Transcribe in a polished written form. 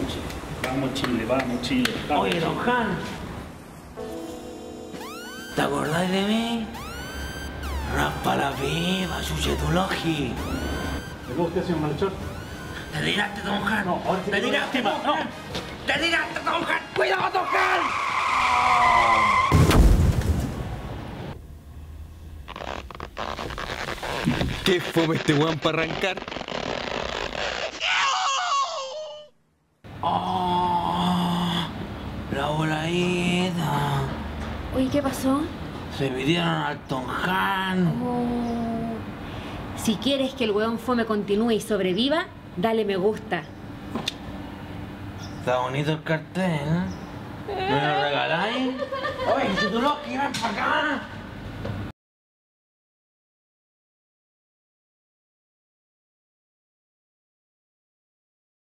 Vamos Chile, vamos Chile. Vamos, oye, don Han, ¿te acordás de mí? Raspa la pipa, chuchetulogi. ¿Le gusta, señor Malechor? Te tiraste, don Han. No, ahora sí te tiraste, don Han. Te tiraste, don Han. ¡Cuidado, don Han! ¿Qué fome este weón para arrancar? ¡Oh! La voladita. Oye, ¿qué pasó? Se pidieron al don Han. Oh. Si quieres que el weón fome continúe y sobreviva, dale me gusta. Está bonito el cartel, ¿eh? ¿Me lo regaláis? Oye, chuchetulogi, ven para acá.